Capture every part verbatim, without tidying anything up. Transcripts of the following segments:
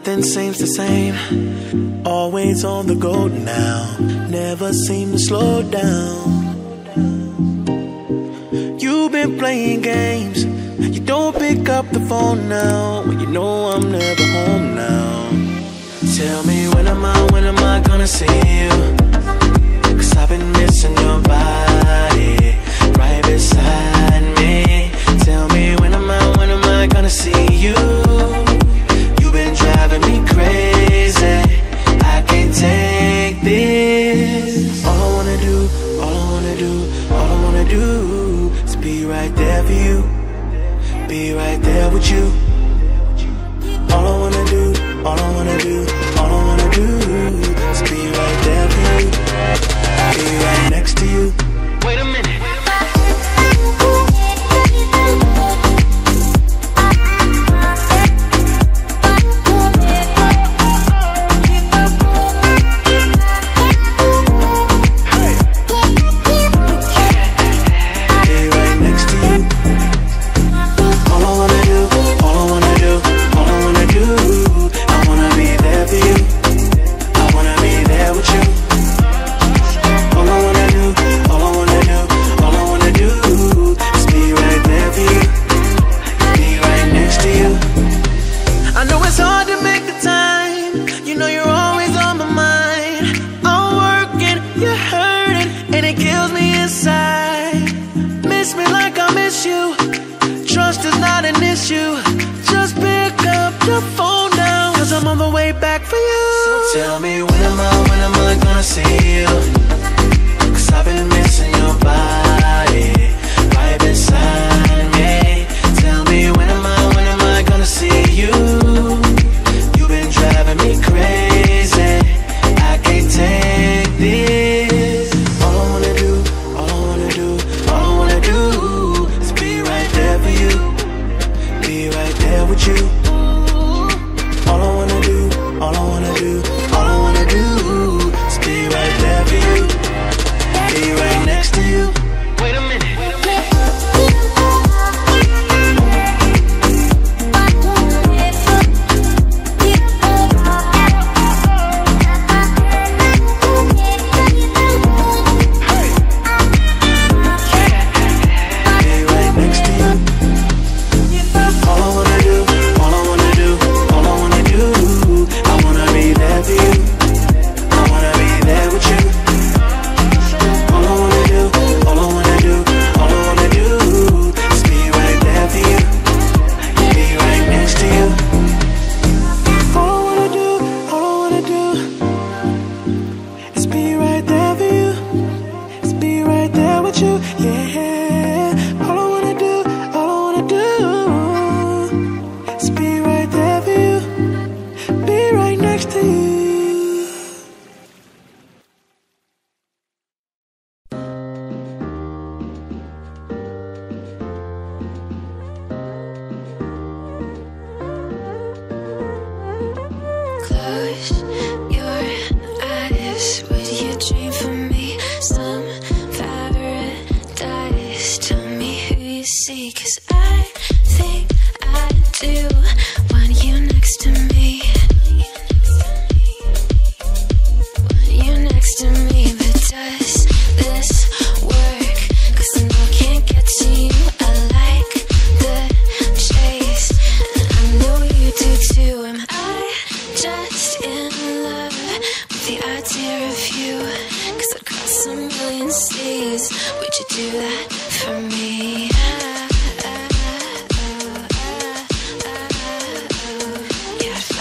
Nothing seems the same. Always on the go now. Never seem to slow down. You've been playing games. You don't pick up the phone now when you know I'm never home now. Tell me when am I, when am I gonna see you? Cause I've been missing your body right beside me. Tell me when am I, when am I gonna see you? You've been driving me crazy. I can't take this. All I wanna do, all I wanna do, all I wanna do is be right there for you. Be right there with you. All I wanna do, all I wanna do, all I wanna do is be right there for you. Be right next to you. Wait a minute. Tell me when am I, when am I gonna see you? Cause I've been missing your body right beside me. Tell me when am I, when am I gonna see you? You've been driving me crazy. I can't take this. All I wanna do, all I wanna do, all I wanna do is be right there for you. Be right there with you. All I wanna do, all I wanna do, all I wanna do is be right there for you. Be right next to you. Wait a minute. Yeah.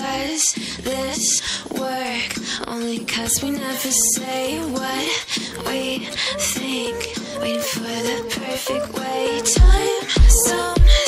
does this work? Only cause we never say what we think. Waiting for the perfect way. Time, some